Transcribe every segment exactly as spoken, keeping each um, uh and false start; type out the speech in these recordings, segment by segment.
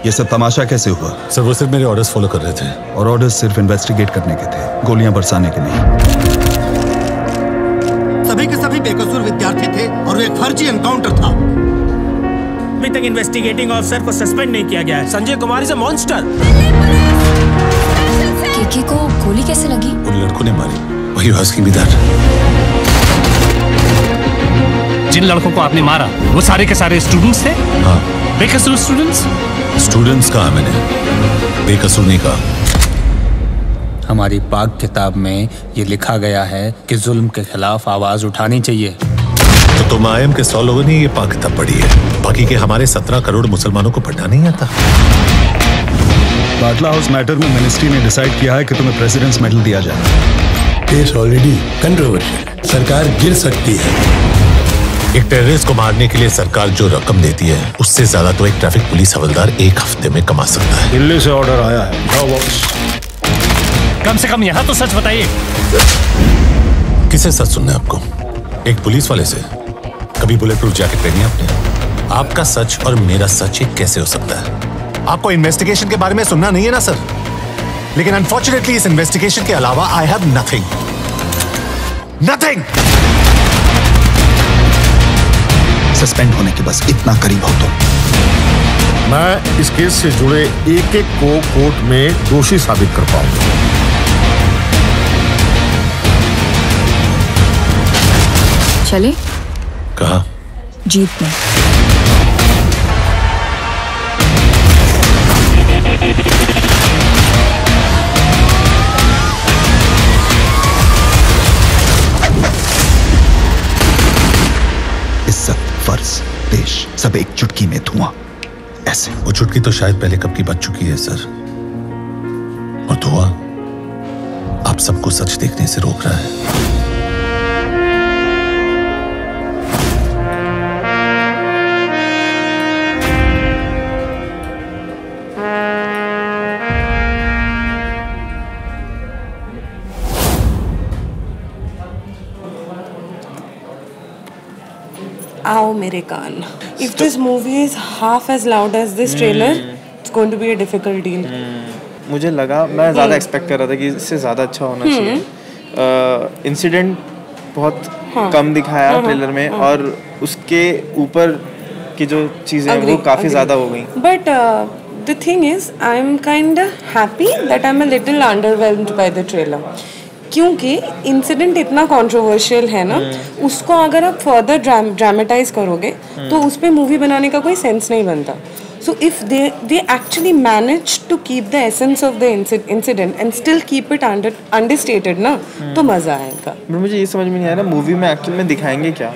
ये सब तमाशा कैसे हुआ? सर वो सिर्फ मेरे ऑर्डर्स फॉलो कर रहे थे। और ऑर्डर्स सिर्फ इन्वेस्टिगेट करने के थे, गोलियां बरसाने के नहीं। सभी के सभी बेकसूर विद्यार्थी थे और वो एक फर्जी एनकाउंटर था। अभी तक इन्वेस्टिगेटिंग ऑफिसर को सस्पेंड नहीं किया गया है। Sanjay Kumar is a monster. KK को गोली कैसे लगी? उन लड़कों ने मारी। Why you asking me that? जिन लड़कों को आपने मारा वो सारे के सारे स्टूडेंट्स थे? हाँ। बेकसूर स्टूडेंट्स? स्टूडेंट्स कहा मैंने, बेकसूर नहीं कहा। हमारी पाक किताब में ये लिखा गया है कि जुल्म के खिलाफ आवाज उठानी चाहिए। तो तुम आयम के सौ लोगों ने ये पाक किताब पढ़ी है, बाकी के हमारे सत्रह करोड़ मुसलमानों को पढ़ना नहीं आता। बाटला हाउस मैटर में मिनिस्ट्री ने डिसाइड किया है कि तुम्हें प्रेसिडेंट्स मेडल दिया जाए। केस ऑलरेडी कंट्रोवर्शियल, सरकार गिर सकती है। एक टेररिस्ट को मारने के लिए सरकार जो रकम देती है उससे ज्यादा तो एक ट्रैफिक पुलिस हवलदार एक हफ्ते में कमा सकता है। दिल्ली से ऑर्डर आया है। कम से कम यहाँ तो सच बताइए। किसे सच सुनना है आपको? एक पुलिस वाले से? कभी बुलेट प्रूफ जैकेट पहनी आपने? आपका सच और मेरा सच एक कैसे हो सकता है? आपको इन्वेस्टिगेशन के बारे में सुनना नहीं है ना सर? लेकिन अनफॉर्चुनेटली इस इन्वेस्टिगेशन के अलावा I have nothing nothing. Suspend होने के बस इतना करीब हो तो मैं इस केस से जुड़े एक एक को कोर्ट में दोषी साबित कर पाऊंगा। चले? कहा? जीत में। इज्जत, फर्ज, देश सब एक चुटकी में धुआं। ऐसे वो चुटकी तो शायद पहले कब की बच चुकी है सर, और धुआं आप सबको सच देखने से रोक रहा है। Ow, मेरे कान. If this movie is half as loud as this trailer, it's going to be a difficult deal. मुझे लगा, मैं ज़्यादा एक्सपेक्ट कर रहा था कि इससे ज़्यादा अच्छा होना चाहिए। इंसिडेंट बहुत कम दिखाया ट्रेलर में, और उसके ऊपर की जो चीज़ें वो काफ़ी ज़्यादा हो गई। But uh, the thing is, I'm kind of happy that I'm a little underwhelmed by the trailer. क्योंकि इंसिडेंट इतना कंट्रोवर्शियल है ना, उसको अगर आप फर्दर ड्रामेटाइज करोगे तो उस पे मूवी बनाने का कोई सेंस नहीं बनता। So if they they actually manage to keep the essence of the incident and still keep it understated ना, तो मजा आएगा। मुझे ये समझ में नहीं आ रहा मूवी में एक्चुअल में दिखाएंगे क्या।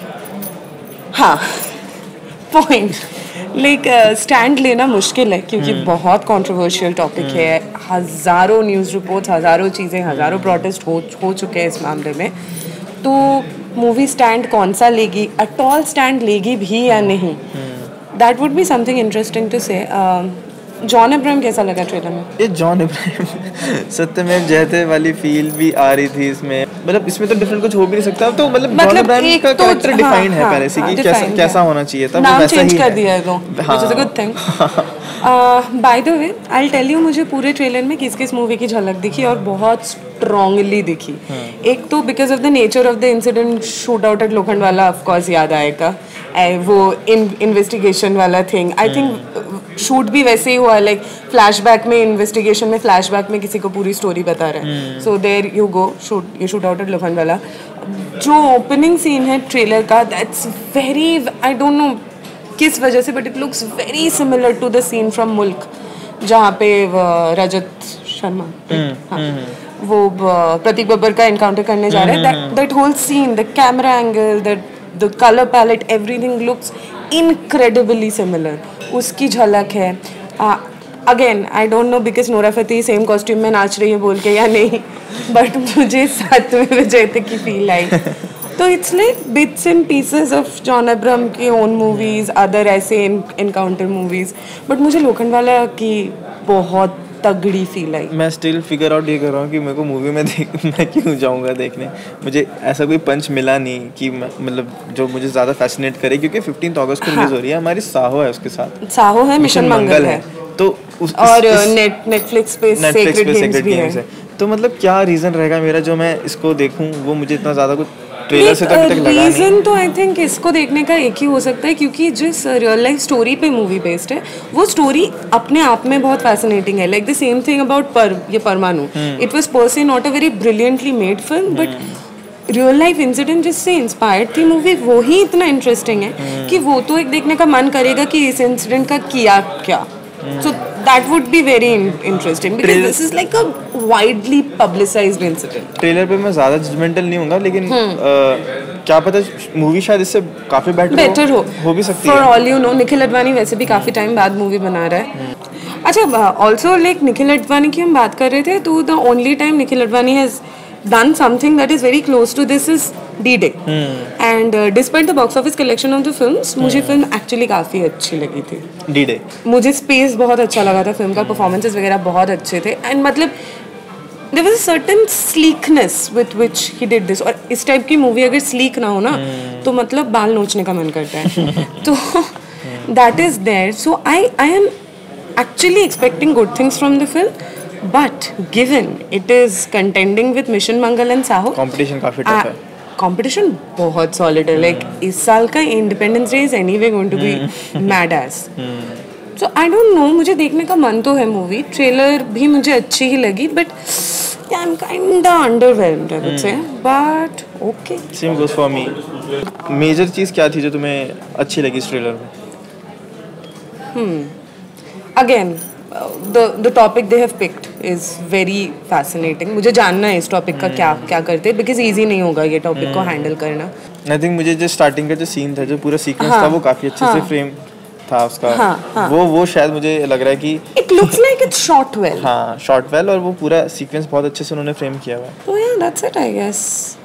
हाँ, पॉइंट लाइक स्टैंड लेना मुश्किल है क्योंकि बहुत कंट्रोवर्शियल टॉपिक है। हज़ारों न्यूज़ रिपोर्ट्स, हज़ारों चीज़ें, हज़ारों प्रोटेस्ट हो हो चुके हैं इस मामले में। तो मूवी स्टैंड कौन सा लेगी, अट ऑल स्टैंड लेगी भी या नहीं, that would be something interesting to say. John Abraham कैसा लगा ट्रेलर में? ये जॉन अब्राहम सत्यमेव जयते वाली फील भी आ रही थी इसमें। मतलब इसमें तो डिफरेंट कुछ हो भी नहीं सकता। तो मतलब जॉन अब्राहम का कैरेक्टर डिफाइन है पहले से कि कैसा कैसा होना चाहिए था, नाम चेंज कर दिया है तो, which is a good thing. By the way I tell you, मुझे पूरे ट्रेलर में किस किस मूवी की झलक दिखी और बहुत स्ट्रांगली दिखी। एक तो because of the nature of the incident, shoot out at Lokhandwala of course याद आएगा, वो इन्वेस्टिगेशन वाला थिंग। आई थिंक शूट भी वैसे ही हुआ, लाइक फ्लैशबैक में, इन्वेस्टिगेशन में फ्लैशबैक में किसी को पूरी स्टोरी बता रहा है। So there you go, shoot you shoot out at Lokhandwala. जो ओपनिंग सीन है ट्रेलर का, that's very, I don't know किस वजह से, but it looks very similar to the scene from Mulk, जहाँ पे रजत शर्मा हाँ, वो प्रतीक बब्बर का एनकाउंटर करने जा रहे हैं। That whole scene, the camera angle, that the colour palette, everything looks incredibly similar. उसकी झलक है। Again I don't know because Nora Fatehi same costume में नाच रही है बोल के या नहीं, बट मुझे सातवें विजय तक की फील आई। तो it's like bits and pieces of John Abraham की ओन मूवीज, अदर ऐसे इनकाउंटर मूवीज। बट मुझे लोखंडवाला की बहुत तगड़ी फील आई। मैं स्टिल फिगर आउट ये कर रहा हूँ कि मेरे को मूवी में देख मैं क्यों जाऊँगा देखने। मुझे ऐसा कोई पंच मिला नहीं कि मतलब जो मुझे ज़्यादा फैसिनेट करे, क्योंकि फिफ्टींथ अगस्त को रिलीज हो रही है, हमारी साहो है उसके साथ, साहो है, मिशन मंगल है, तो उस और नेट नेटफ्लिक्स पे सेक्रेड गेम्स भी है। तो मतलब क्या रीज़न रहेगा मेरा जो मैं इसको देखूँ, वो मुझे इतना ज़्यादा कुछ ट्रेलर से तो अभी तक लगा नहीं। रीजन तो आई थिंक इसको देखने का एक ही हो सकता है, क्योंकि जिस रियल लाइफ स्टोरी पे मूवी बेस्ड है वो स्टोरी अपने आप में बहुत फैसिनेटिंग है। Like the same thing about पर ये Parmanu, it was per se not a very brilliantly made film, but real life incident जिससे इंस्पायर्ड थी मूवी वो ही इतना इंटरेस्टिंग है कि वो तो एक देखने का मन करेगा कि इस इंसिडेंट का किया क्या। So that would be very interesting because Trailer, this is like a widely publicized incident. Trailer पे मैं ज़्यादा जजमेंटल नहीं हूँगा, लेकिन uh, क्या पता मूवी शायद इससे काफ़ी बेटर बेटर हो, हो हो भी सकती For है। all you know, Nikhil Advani वैसे भी काफ़ी टाइम बाद मूवी बना रहा है। अच्छा, ऑल्सो लाइक निखिल अडवाणी की हम बात कर रहे थे, तो the only time Nikhil Advani has done something that is very close to this is D-Day. Hmm. And uh, despite the box office collection of the films, hmm. मुझे फिल्म एक्चुअली काफ़ी अच्छी लगी थी। D-Day. मुझे स्पेस बहुत अच्छा लगा था, फिल्म का परफॉर्मेंसेस वगैरह बहुत अच्छे थे, एंड मतलब there was a certain sleekness with which he did this. और इस टाइप की मूवी अगर स्लीक ना हो ना hmm. तो मतलब बाल नोचने का मन करता है। तो that is there. So I I am actually expecting good things from the film. But given it is contending with Mission Mangal and Saaho, competition काफी tough है। Competition बहुत solid है। Like इस साल का Independence Day is anyway going to be mad ass. So I don't know, मुझे देखने का मन तो है मूवी, ट्रेलर भी मुझे अच्छी ही लगी, but yeah, I'm kinda underwhelmed I would say, but okay. Same goes for me. Major चीज़ क्या थी जो तुम्हें अच्छी लगी इस ट्रेलर में? Hmm. Again. The the topic they have picked is very fascinating. मुझे जानना है इस टॉपिक का क्या क्या करते हैं, because easy नहीं होगा ये टॉपिक को हैंडल करना। I think मुझे जो स्टार्टिंग का जो सीन था, जो पूरा सीक्वेंस था, वो काफी अच्छे से फ्रेम था उसका। हाँ, हाँ. वो वो शायद मुझे लग रहा है कि it looks like it's shot well. हाँ, shot well, और वो पूरा सीक्वेंस बहुत अच्छे से उन्होंने फ्रेम किया हुआ है। Oh yeah, that's it I guess.